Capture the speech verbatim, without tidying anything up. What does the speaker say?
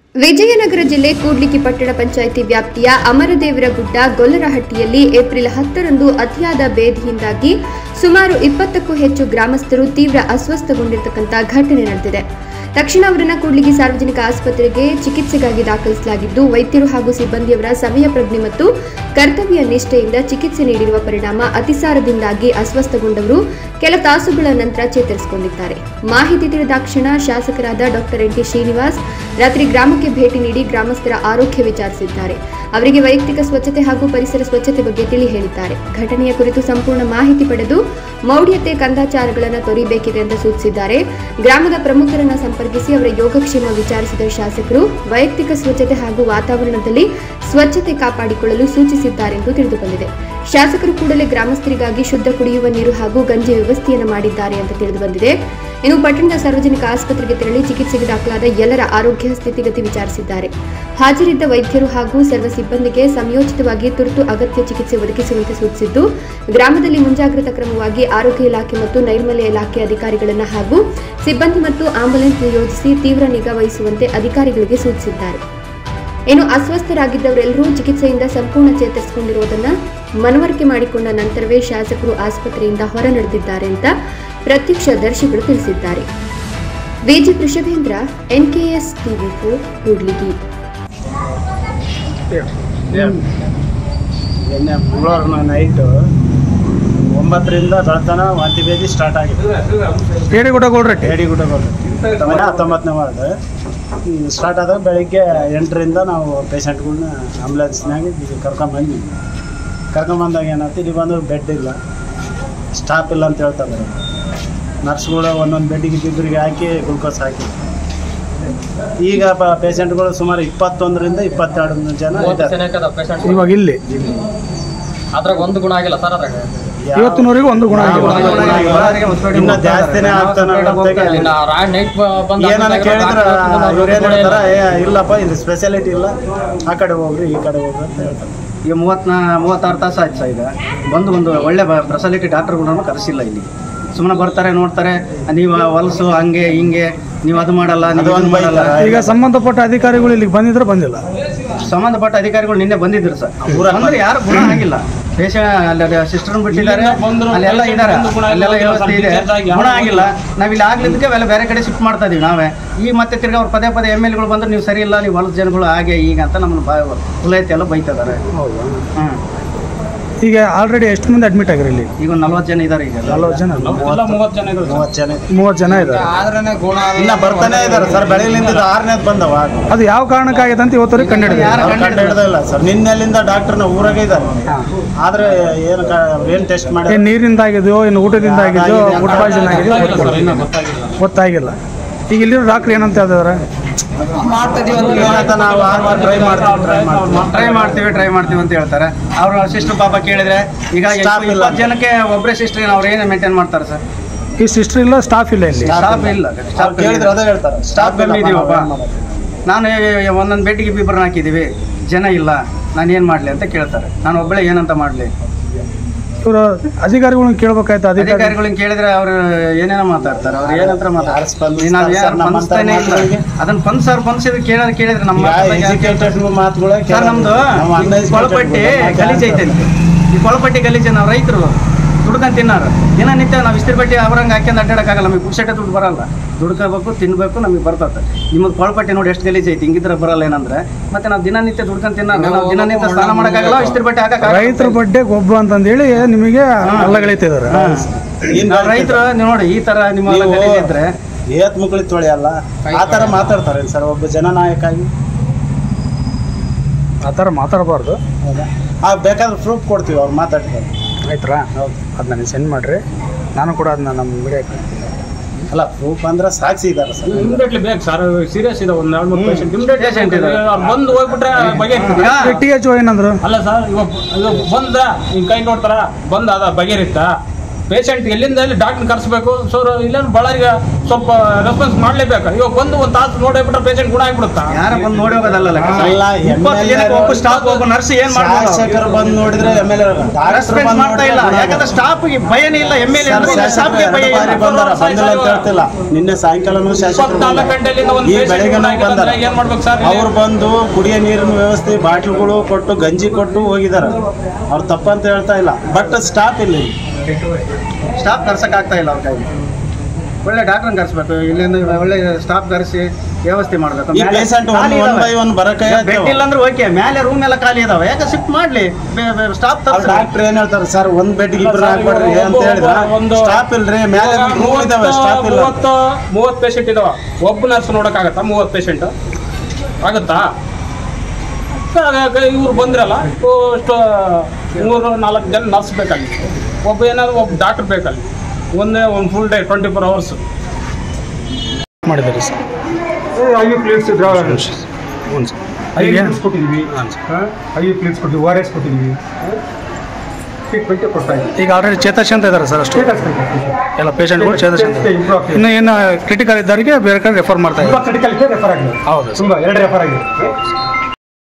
ವಿಜಯನಗರ ಜಿಲ್ಲೆ ಕೂಡ್ಲಿಗಿ ಪಟ್ಟಣ ಪಂಚಾಯಿತಿ ವ್ಯಾಪ್ತಿಯ ಅಮರದೇವರಗುಡ್ಡ ಗೊಲ್ಲರಹಟ್ಟಿಯಲ್ಲಿ ಏಪ್ರಿಲ್ ಹತ್ತರಂದು ಅತಿಯಾದ ಬೇಧಿಯಿಂದಾಗಿ ಸುಮಾರು ಇಪ್ಪತ್ತಕ್ಕೂ ಹೆಚ್ಚು ಗ್ರಾಮಸ್ಥರು ತೀವ್ರ ಅಸ್ವಸ್ಥಗೊಂಡಿರತಕ್ಕಂಥ ಘಟನೆ ನಡೆದಿದೆ. ತಕ್ಷಣ ಅವರನ್ನು ಕೂಡ್ಲಿಗಿ ಸಾರ್ವಜನಿಕ ಆಸ್ಪತ್ರೆಗೆ ಚಿಕಿತ್ಸೆಗಾಗಿ ದಾಖಲಿಸಲಾಗಿದ್ದು, ವೈದ್ಯರು ಹಾಗೂ ಸಿಬ್ಬಂದಿಯವರ ಸಮಯ ಪ್ರಜ್ಞೆ ಮತ್ತು ಕರ್ತವ್ಯ ನಿಷ್ಠೆಯಿಂದ ಚಿಕಿತ್ಸೆ ನೀಡಿರುವ ಪರಿಣಾಮ ಅತಿಸಾರದಿಂದಾಗಿ ಅಸ್ವಸ್ಥಗೊಂಡವರು ಕೆಲ ತಾಸುಗಳ ನಂತರ ಚೇತರಿಸಿಕೊಂಡಿದ್ದಾರೆ. ಮಾಹಿತಿ ತಿಳಿದಾಕ್ಷಣ ಶಾಸಕರಾದ ಡಾಕ್ಟರ್ ಎನ್ ಟಿ ಶ್ರೀನಿವಾಸ್ ರಾತ್ರಿ ಗ್ರಾಮಕ್ಕೆ ಭೇಟಿ ನೀಡಿ ಗ್ರಾಮಸ್ಥರ ಆರೋಗ್ಯ ವಿಚಾರಿಸಿದ್ದಾರೆ. ಅವರಿಗೆ ವೈಯಕ್ತಿಕ ಸ್ವಚ್ಛತೆ ಹಾಗೂ ಪರಿಸರ ಸ್ವಚ್ಛತೆ ಬಗ್ಗೆ ತಿಳಿ ಹೇಳಿದ್ದಾರೆ. ಘಟನೆಯ ಕುರಿತು ಸಂಪೂರ್ಣ ಮಾಹಿತಿ ಪಡೆದು ಮೌಢ್ಯತೆ ಕಂದಾಚಾರಗಳನ್ನು ತೊರೆಯಬೇಕಿದೆ ಎಂದು ಸೂಚಿಸಿದ್ದಾರೆ. ಗ್ರಾಮದ ಪ್ರಮುಖರನ್ನು ಸಂಪರ್ಕಿಸಿ ಅವರ ಯೋಗಕ್ಷೇಮ ವಿಚಾರಿಸಿದ ಶಾಸಕರು ವೈಯಕ್ತಿಕ ಸ್ವಚ್ಛತೆ ಹಾಗೂ ವಾತಾವರಣದಲ್ಲಿ ಸ್ವಚ್ಛತೆ ಕಾಪಾಡಿಕೊಳ್ಳಲು ಸೂಚಿಸಿದ್ದಾರೆ ಎಂದು ತಿಳಿದುಬಂದಿದೆ. ಶಾಸಕರು ಕೂಡಲೇ ಗ್ರಾಮಸ್ಥರಿಗಾಗಿ ಶುದ್ಧ ಕುಡಿಯುವ ನೀರು ಹಾಗೂ ಗಂಜಿ ವ್ಯವಸ್ಥೆಯನ್ನು ಮಾಡಿದ್ದಾರೆ ಅಂತ ತಿಳಿದುಬಂದಿದೆ. ಇನ್ನು ಪಟ್ಟಣದ ಸಾರ್ವಜನಿಕ ಆಸ್ಪತ್ರೆಗೆ ತೆರಳಿ ಚಿಕಿತ್ಸೆಗೆ ದಾಖಲಾದ ಎಲ್ಲರ ಆರೋಗ್ಯ ಸ್ಥಿತಿಗತಿ ವಿಚಾರಿಸಿದ್ದಾರೆ. ಹಾಜರಿದ್ದ ವೈದ್ಯರು ಹಾಗೂ ಸರ್ವ ಸಿಬ್ಬಂದಿಗೆ ಸಮಯೋಚಿತವಾಗಿ ತುರ್ತು ಅಗತ್ಯ ಚಿಕಿತ್ಸೆ ಒದಗಿಸುವಂತೆ ಸೂಚಿಸಿದ್ದು, ಗ್ರಾಮದಲ್ಲಿ ಮುಂಜಾಗ್ರತಾ ಕ್ರಮವಾಗಿ ಆರೋಗ್ಯ ಇಲಾಖೆ ಮತ್ತು ನೈರ್ಮಲ್ಯ ಇಲಾಖೆ ಅಧಿಕಾರಿಗಳನ್ನು ಹಾಗೂ ಸಿಬ್ಬಂದಿ ಮತ್ತು ಆಂಬ್ಯುಲೆನ್ಸ್ ನಿಯೋಜಿಸಿ ತೀವ್ರ ನಿಗಾ ವಹಿಸುವಂತೆ ಅಧಿಕಾರಿಗಳಿಗೆ ಸೂಚಿಸಿದ್ದಾರೆ. ಇನ್ನು ಅಸ್ವಸ್ಥರಾಗಿದ್ದವರೆಲ್ಲರೂ ಚಿಕಿತ್ಸೆಯಿಂದ ಸಂಪೂರ್ಣ ಚೇತರಿಸಿಕೊಂಡಿರುವುದನ್ನು ಮನವರಿಕೆ ಮಾಡಿಕೊಂಡ ನಂತರವೇ ಶಾಸಕರು ಆಸ್ಪತ್ರೆಯಿಂದ ಹೊರ ನಡೆದಿದ್ದಾರೆ ಅಂತ ಪ್ರತ್ಯಕ್ಷದರ್ಶಿಗಳು ತಿಳಿಸಿದ್ದಾರೆ. Viji Krishabhendra, NKS TV four, Kudligi. ನಿನ್ನೆ ಮಂಗಳವಾರ ನೈಟು ಒಂಬತ್ತರಿಂದ ಬೆಳತನ ವಾಂತಿ ಭೇದಿ ಸ್ಟಾರ್ಟ್ ಆಗಿದೆ. ಏಡಿಗುಡ್ಡ ಏಡಿಗುಡ್ಡ ಹತ್ತೊಂಬತ್ತನೇ ವಾರ್ಡ್ ಸ್ಟಾರ್ಟ್ ಆದಾಗ ಬೆಳಿಗ್ಗೆ ಎಂಟರಿಂದ ನಾವು ಪೇಷಂಟ್ಗಳನ್ನ ಆಂಬುಲೆನ್ಸ್ನಾಗ ಕರ್ಕೊಂಬಂದ್ವಿ. ಕರ್ಕೊಂಬಂದಾಗ ಏನಾಯ್ತು, ಇಲ್ಲಿ ಬಂದ್ರೆ ಬೆಡ್ ಇಲ್ಲ, ಸ್ಟಾಫ್ ಇಲ್ಲ ಅಂತ ಹೇಳ್ತಾರೆ. ನರ್ಸ್ಗಳು ಒಂದೊಂದು ಬೆಡ್ಡಿಗೆ ಇಬ್ಬರಿಗೆ ಹಾಕಿ ಗ್ಲುಕೋಸ್ ಹಾಕಿ ಈಗ ಪೇಷಂಟ್ಗಳು ಸುಮಾರು ಇಪ್ಪತ್ತೊಂದರಿಂದ ಇಪ್ಪತ್ತೆರಡು ಜನ ಇವಾಗ ಇಲ್ಲಿ ಅದ್ರಾಗ ಒಂದು ಗುಣ ಆಗಿಲ್ಲ ಸರ್. ಅದ್ರಾಗ ಇವತ್ತಿನವರೆಗೂ ಒಂದು ಗುಣ ಇನ್ನು ಜಾಸ್ತಿನೇ ಆಗ್ತಾನೆ. ಏನಾರ ಕೇಳಿದ್ರೆ ಇವ್ರೇನು ಹೇಳ್ತಾರೆ, ಇಲ್ಲಪ್ಪ ಇಲ್ಲಿ ಸ್ಪೆಷಾಲಿಟಿ ಇಲ್ಲ, ಆ ಕಡೆ ಹೋಗ್ರಿ ಈ ಕಡೆ ಹೋಗ್ರಿ ಅಂತ ಹೇಳ್ತಾರೆ. ಈಗ ಮೂವತ್ನಾ ಮೂವತ್ತಾರು ತಾಸು ಆಯ್ತು ಸರ್. ಈಗ ಬಂದು ಒಂದು ಒಳ್ಳೆ ಫೆಸಿಲಿಟಿ ಡಾಕ್ಟರ್ಗಳನ್ನು ಕರೆಸಿಲ್ಲ. ಇಲ್ಲಿ ಸುಮ್ಮನೆ ಬರ್ತಾರೆ, ನೋಡ್ತಾರೆ, ನೀವು ಹೊಲಸು ಹಂಗೆ ಹಿಂಗೆ, ನೀವು ಅದು ಮಾಡಲ್ಲ, ನೀವು ಅದು ಮಾಡಲ್ಲ. ಈಗ ಸಂಬಂಧಪಟ್ಟ ಅಧಿಕಾರಿಗಳು ಇಲ್ಲಿಗೆ ಬಂದಿದ್ರೆ ಬಂದಿಲ್ಲ. ಸಂಬಂಧಪಟ್ಟ ಅಧಿಕಾರಿಗಳು ನಿನ್ನೆ ಬಂದಿದ್ರು ಸರ್. ಅಂದ್ರೆ ಯಾರು ಗುಣ ಆಗಿಲ್ಲ. ಪೇಷಂಟ್ ಅಲ್ಲಿ ಸಿಸ್ಟರ್ನ ಬಿಟ್ಟಿದ್ದಾರೆ, ಅಲ್ಲೆಲ್ಲ ಇದ್ದಾರೆ, ಅಲ್ಲೆಲ್ಲ ವ್ಯವಸ್ಥೆ ಇದೆ, ಗುಣ ಆಗಿಲ್ಲ. ನಾವು ಇಲ್ಲಿ ಆಗ್ಲಿದ್ದಕ್ಕೆ ಅವೆಲ್ಲ ಬೇರೆ ಕಡೆ ಶಿಫ್ಟ್ ಮಾಡ್ತಾ ಇದೀವಿ ನಾವೇ. ಈಗ ಮತ್ತೆ ತಿರ್ಗಿ ಅವ್ರು ಪದೇ ಪದೇ ಎಮ್ ಎಲ್ ಗಳು ಬಂದ್ರೆ ನೀವು ಸರಿ ಇಲ್ಲ, ನೀವು ಹೊಲಸ ಜನಗಳು ಹಾಗೆ ಈಗ ಅಂತ ನಮ್ಮನ್ನು ಬಾಯ್ ಕುಲೈತಿ ಎಲ್ಲ ಬೈತಿದ್ದಾರೆ. ಹ್ಮ್ ಈಗ ಆಲ್ರೆಡಿ ಎಷ್ಟು ಮಂದಿ ಅಡ್ಮಿಟ್ ಆಗಿರಿ ಇಲ್ಲಿ? ಈಗ ಒಂದು ನಲ್ವತ್ತು ಜನ ಇದ್ದಾರೆ. ಈಗ ನಲ್ವತ್ತು ಜನ ಮೂವತ್ತು ಜನ ಮೂವತ್ತು ಜನ ಮೂವತ್ತು ಜನ ಇದ್ದಾರೆ. ಇನ್ನ ಬರ್ತಾನೆ ಇದ್ದಾರೆ ಸರ್. ಬೆಳಗ್ಲಿಂದ ಆರನೇದು ಬಂದವ. ಅದು ಯಾವ ಕಾರಣಕ್ಕಾಗಿದೆ ಅಂತ ಇವತ್ತವರೆಗೆ ಕಂಡು ಹಿಡಿದಿಲ್ಲ ಸರ್. ನಿನ್ನೆಲ್ಲಿಂದ ಡಾಕ್ಟರ್ನ ಊರಾಗೆ ಇದ್ದಾರೆ. ಆದ್ರೆ ಏನು ಏನು ಟೆಸ್ಟ್ ಮಾಡಿ ನೀರಿಂದ ಆಗಿದೆಯೋ ಇನ್ನು ಊಟದಿಂದ ಆಗಿದೆಯೋ ಫುಡ್ ಪಾಯ್ಸನ್ ಆಗಿದೆಯೋ ಗೊತ್ತಾಗಿಲ್ಲ. ಈಗ ಇಲ್ಲಿರೋ ಡಾಕ್ಟರ್ ಏನಂತ ಹೇಳಿದಾರೆ? ಟ್ರೈ ಮಾಡ್ತೀವಿ ಟ್ರೈ ಮಾಡ್ತೀವಿ ಅಂತ ಹೇಳ್ತಾರೆ. ಅವ್ರ ಸಿಸ್ಟರ್ ಪಾಪ ಕೇಳಿದ್ರೆ ಈಗ ಇಪ್ಪತ್ತು ಜನಕ್ಕೆ ಒಬ್ಬರೇ ಸಿಸ್ಟರ್ ಅವ್ರು ಏನು ಮೇಂಟೈನ್ ಮಾಡ್ತಾರೆ ಸರ್? ಈ ಸಿಸ್ಟರ್ ಇಲ್ಲ, ಸ್ಟಾಫ್ ಇಲ್ಲ, ಇಲ್ಲಿ ಸ್ಟಾಫ್ ಇಲ್ಲ. ಸ್ಟಾಫ್ ಕೇಳಿದ್ರೆ ಅದೇ ಹೇಳ್ತಾರೆ, ಸ್ಟಾಫ್ ಕಮ್ಮಿ ಇದೀವಪ್ಪ. ನಾನು ಒಂದೊಂದು ಬೆಡ್ಗೆ ಇಬ್ಬರನ್ನ ಹಾಕಿದ್ದೀವಿ, ಜನ ಇಲ್ಲ, ನಾನು ಏನು ಮಾಡಲಿ ಅಂತ ಕೇಳ್ತಾರೆ. ನಾನು ಒಬ್ಬಳೇ ಏನಂತ ಮಾಡಲಿ? ಇವರು ಅಧಿಕಾರಿಗಳನ್ನ ಕೇಳ್ಬೇಕಾಯ್ತು. ಅಧಿಕಾರಿಗಳನ್ನ ಕೇಳಿದ್ರೆ ಅವ್ರು ಏನೇನೋ ಮಾತಾಡ್ತಾರೆ. ಅವ್ರು ಏನಂತ ಮಾತಾಡ್ತಾರೆ, ನಾವು ಯಾರು ಪನ್ಸ್ತಾನೆ ಇಲ್ಲ. ಅದನ್ನ ಪನ್ಸ್ ಅವ್ರು ಪನ್ಸಿದ್ರೆ ಕೇಳೋದು ಕೇಳಿದ್ರೆ ನಮ್ಮ ಮಾತುಗಳು ಸರ್, ನಮ್ದು ಕೊಳಪಟ್ಟಿ ಗಲೀಜ್ ಐತೆ. ಈ ಕೊಳಪಟ್ಟಿ ಗಲೀಜ್ ನಾವು ರೈತರು ದುಡ್ಕೊಂಡು ತಿನ್ನಾರ ದಿನನಿತ್ಯ. ನಾವು ಇಸ್ತ್ರಿ ಬಟ್ಟೆ ಅವ್ರಂಗೆ ಹಾಕ್ಯಂದು ಅಡ್ಡಾಡಕ್ಕಾಗಲ್ಲ. ನಮಗೆ ಪುಕ್ಸಟ್ಟೆ ದುಡ್ಡು ಬರಲ್ಲ. ದುಡ್ಕೋಬೇಕು, ತಿನ್ಬೇಕು, ನಮಗೆ ಬರ್ತದೆ. ನಿಮ್ಮದು ಕೊಳಪಟ್ಟಿ ನೋಡಿ ಎಷ್ಟು ಗಲೀಜ್ ಐತಿ. ಹಿಂಗಿದ್ರೆ ಬರಲ್ಲ. ಏನಂದ್ರೆ ಮತ್ತೆ ನಾವು ದಿನನಿತ್ಯ ದುಡ್ಕೊಂಡು ತಿನ್ನಾರ. ನಾವು ದಿನನಿತ್ಯ ಸ್ನಾನ ಮಾಡೋಕ್ಕಾಗಲ್ಲ, ಇಸ್ತ್ರಿ ಬಟ್ಟೆ ಹಾಕಕ್ಕೆ. ರೈತರ ಬಡ್ಡೆ ಗೊಬ್ಬ ಅಂತಂದೇಳಿ ನಿಮಗೆ ಅಲ್ಲಗಳಿತಿದ್ದಾರೆ ರೈತರು. ನೀವು ನೋಡಿ ಈ ತರ ನಿಮ್ಮ ಗಲೀಜ್ ಇದ್ರೆ ಏತ್ ಮುಕ್ಳಿ ತೊಳೆಯಲ್ಲ, ಆ ಥರ ಮಾತಾಡ್ತಾರೆ ಸರ್ ಒಬ್ಬ ಜನನಾಯಕ ಆಗಿ. ಆ ಥರ ಮಾತಾಡಬಾರ್ದು. ಆ ಬೇಕಾದ್ರೆ ಪ್ರೂಫ್ ಕೊಡ್ತೀವಿ, ಅವ್ರು ಮಾತಾಡ್ತಾರೆ. ಆಯ್ತಾ? ಹೌದು, ಅದು ನನಗೆ ಸೆಂಡ್ ಮಾಡಿರಿ, ನಾನು ಕೂಡ ಅದನ್ನ ನಮ್ಮ ಮೀಡಿಯಾ. ಅಲ್ಲ, ಪ್ರೂಫ್ ಅಂದ್ರೆ ಸಾಕ್ಷಿ ಇದ್ದಾರೆ ಸರ್. ಇಮಿಡಿಯೇಟ್ಲಿ ಬೇಕು ಸರ್. ಸೀರಿಯಸ್ ಇದೆ, ಒಂದು ಎರಡು ಮೂರು ಪೇಷಂಟ್ ಇಮಿಡಿಯೇಟ್ ಪೇಷಂಟ್ ಇದೆ. ಅವ್ರು ಬಂದು ಹೋಗ್ಬಿಟ್ರೆ ಬಗೆಹರಿತ. ಟಿ ಎಚ್ ಓ ಏನಂದ್ರು? ಅಲ್ಲ ಸರ್, ಇವಾಗ ಬಂದ ಹಿಂಗೆ ಕೈ ನೋಡ್ತಾರ, ಬಂದ ಅದ ಬಗೆಹರಿತ. ಪೇಷಂಟ್ ಎಲ್ಲಿಂದ ಎಲ್ಲಿ ಡಾಕ್ಟರ್ ಕರೆಸಬೇಕು ಸೊ ಇಲ್ಲೇನು ಬಳ್ಳಾರಿಗೆ ಸ್ವಲ್ಪ ರೆಸ್ಪಾನ್ಸ್ ಮಾಡ್ಲೇಬೇಕು. ಇವಾಗ ಬಂದು ಒಂದು ತಾಸು ನೋಡಿಬಿಟ್ರೆ ಪೇಷಂಟ್ ಗುಣ ಆಗಿಬಿಡುತ್ತಾ? ಯಾರ ಬಂದು ನೋಡಿ ಹೋಗೋದಲ್ಲ. ಸ್ಟಾಫ್ ಒಬ್ಬ ನರ್ಸ್ ಏನ್ ಶಾಸಕರು ಬಂದು ನೋಡಿದ್ರೆ ಎಮ್ ಎಲ್ ಎ ರೆಸ್ಪಾನ್ಸ್ ಮಾಡ್ತಾ ಇಲ್ಲ. ಯಾಕಂದ್ರೆ ಸ್ಟಾಫ್ಗೆ ಭಯನೇ ಇಲ್ಲ. ಎಮ್ ಎಲ್ ಎ ಸ್ಟಾಫ್ಗೆ ಭಯ ಬಂದಿಲ್ಲ ಅಂತ ಹೇಳ್ತಿಲ್ಲ. ನಿನ್ನೆ ಸಾಯಂಕಾಲನೂ ಶಾಸಕರು ಈ ಬೆಳಗ್ಗೆ ಬಂದಾರ. ಏನ್ ಮಾಡ್ಬೇಕು ಸರ್? ಅವ್ರು ಬಂದು ಕುಡಿಯೋ ನೀರಿನ ವ್ಯವಸ್ಥೆ ಬಾಟ್ಲುಗಳು ಕೊಟ್ಟು ಗಂಜಿ ಕೊಟ್ಟು ಹೋಗಿದ್ದಾರೆ. ಅವ್ರು ತಪ್ಪಂತ ಹೇಳ್ತಾ ಇಲ್ಲ. ಬಟ್ ಸ್ಟಾಫ್ ಇಲ್ಲಿ ಸ್ಟಾಫ್ ಕರ್ಸಕ್ ಆಗ್ತಾ ಇಲ್ಲ ಅವ್ರ ಕೈಲಿ. ಒಳ್ಳೆ ಡಾಕ್ಟರ್ ಕರ್ಸ್ಬೇಕು. ಇಲ್ಲಿಂದ ಒಳ್ಳೆ ಸ್ಟಾಫ್ ಕರೆಸಿ ವ್ಯವಸ್ಥೆ ಮಾಡ್ಬೇಕು. ಈ ಪೇಷಂಟ್ ಒನ್ ಬೈ ಒನ್ ಬರಕ್ಕೆ ಬೆಡ್ ಇಲ್ಲ ಅಂದ್ರೆ ಓಕೆ, ಮೇಲೆ ರೂಮ್ ಎಲ್ಲ ಖಾಲಿ ಇದಾವೆ, ಯಾಕೆ ಶಿಫ್ಟ್ ಮಾಡ್ಲಿ ಸ್ಟಾಫ್. ಡಾಕ್ಟರ್ ಏನ್ ಹೇಳ್ತಾರೆ ಸರ್, ಒಂದ್ ಬೆಡ್ ಇಬ್ರು ಹಾಕ್ಬಿಡ್ರಿ ಅಂತ ಹೇಳಿದ್ರೆ ಸ್ಟಾಫ್ ಇಲ್ರಿ, ಮೇಲೆ ರೂಮ್ ಇದಾವೆ, ಸ್ಟಾಫ್ ಇಲ್ಲ. ಮೂವತ್ತು ಮೂವತ್ತು ಪೇಷಂಟ್ ಇದಾವ, ಒಬ್ಬ ನರ್ಸ್ ನೋಡಕ್ ಆಗತ್ತಾ? ಮೂವತ್ತು ಪೇಷಂಟ್ ಆಗುತ್ತಾ? ಇವ್ರು ಬಂದ್ರಲ್ಲ ಅಷ್ಟು ಮೂರು ನಾಲ್ಕು ಜನ ನರ್ಸ್ ಬೇಕಲ್ಲಿ, ಒಬ್ಬ ಏನಾದ್ರು ಒಬ್ಬ ಡಾಕ್ಟರ್ ಬೇಕಲ್ಲಿ. ಒಂದೇ ಒಂದು full day twenty four hours ಮಾಡಿದ್ದಾರೆ sir. I V plates I V plates ಕೊಟ್ಟಿದ್ವಿ, ಐ ವಿ ಪ್ಲೇಟ್ಸ್ ಕೊಟ್ಟಿದ್ವಿ, ಓ ಆರ್ ಎಸ್ ಕೊಟ್ಟಿದ್ವಿ, ಟ್ರೀಟ್ಮೆಂಟ್ ಕೊಡ್ತಾ ಇದ್ವಿ. ಈಗ ಆಲ್ರೆಡಿ ಚೇತರಿಸ್ಕೊಂತ ಇದ್ದಾರೆ ಸರ್ ಅಷ್ಟು ಎಲ್ಲ ಪೇಷಂಟ್ಗಳು ಚೇತರಿಸ್ಕೊಂತ. ಇನ್ನು ಏನು ಕ್ರಿಟಿಕಲ್ ಇದ್ದವರಿಗೆ ಬೇರೆ ಕಡೆ ರೆಫರ್ ಮಾಡ್ತಾ ಇದ್ದಾರೆ. ಕ್ರಿಟಿಕಲ್ ರೆಫರ್ ಆಗಿದೆ. ಹೌದು ತುಂಬ ಎರಡು ರೆಫರ್ ಆಗಿದೆ.